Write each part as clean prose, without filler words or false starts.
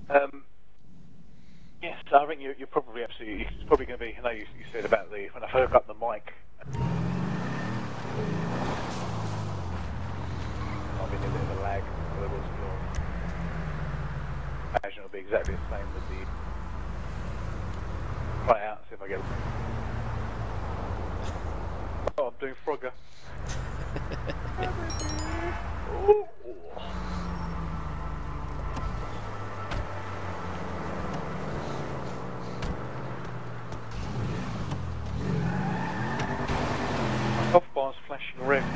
Yes, I think you're probably absolutely. It's probably going to be. I know you said about when I hook up the mic. I'll be a bit of a lag. But I imagine it'll be exactly the same with the. Try it out, see if I get it. Oh, I'm doing Frogger. Ooh. Off bar's flashing red.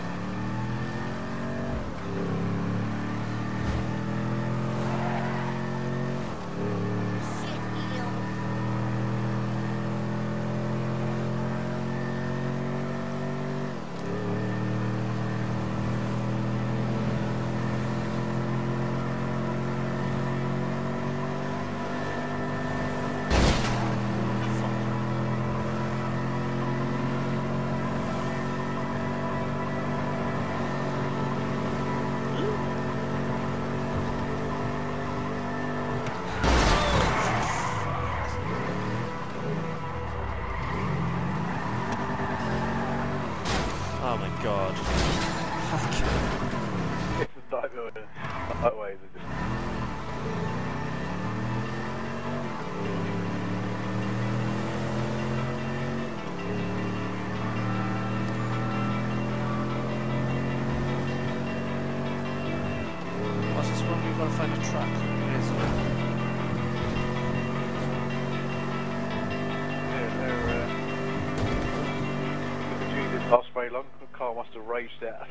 Oh my god. Fuck. It's a nightmare. Highways are just. What's this one? We've got to find a truck. It is. Didn't last very long. The car must have raged out.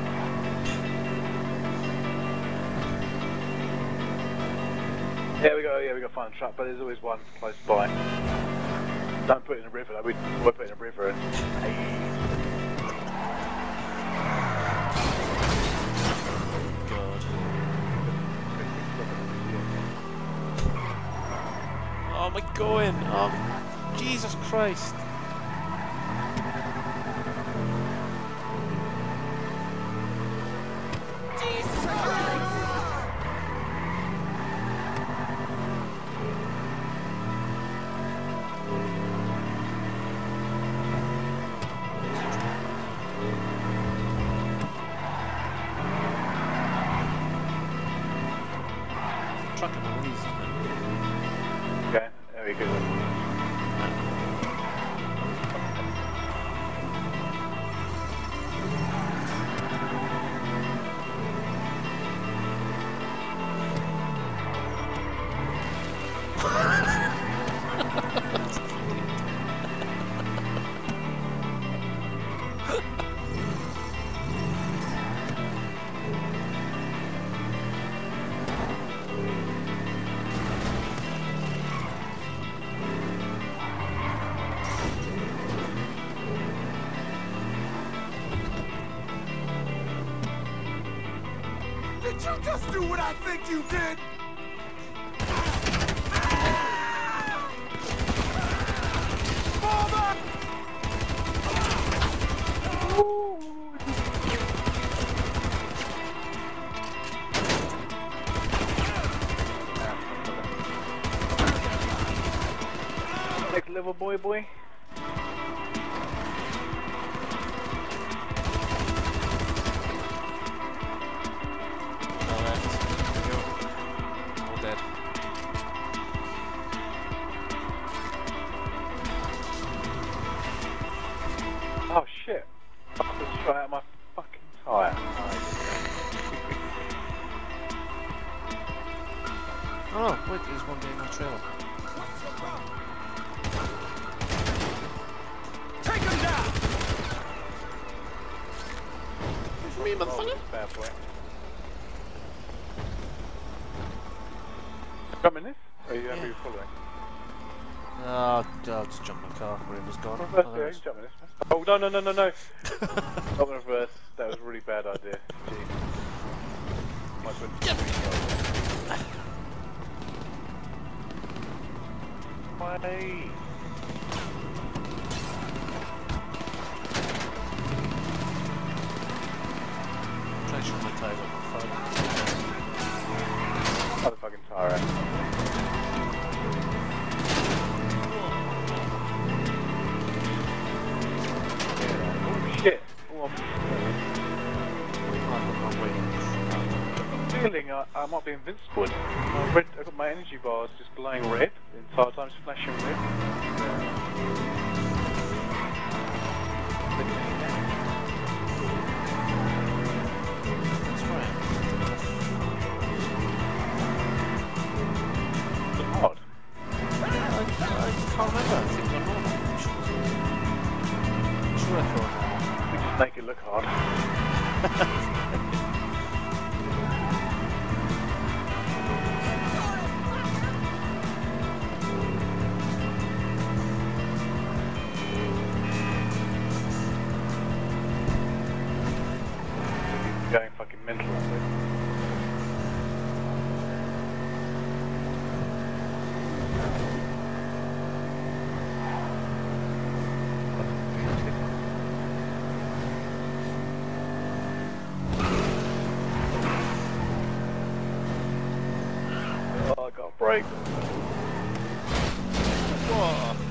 Yeah, we got to find a truck, but there's always one close by. Don't put it in a river. We won't put it in a river. And God. Oh my going! Oh, Jesus Christ! Truck in the wheels, isn't it? okay, very good. Did you just do what I think you did? Father! Next level, boy. All dead. Oh shit! I just shot out my fucking tyre. Oh, wait, there's one being my trailer. Take him down! For me, motherfucker. Bad boy. Coming this? Or are you happy with following? Oh, I'll just jump in the car. River's gone. Reverse, Oh, yeah, there you it can is. jump in this. Oh, no. Not reverse. That was a really bad idea. Gee. Might as well just Why? Try to shoot my tyres up on fire. Motherfucking tire out. Oh shit! Oh, I'm feeling I might be invincible. I've got my energy bars just glowing red the entire time, just flashing red. That's right. It's odd. I can't remember. Things are normal. Sure, I thought. We just make it look hard. Going fucking mental on this. Oh, I got a break. Whoa.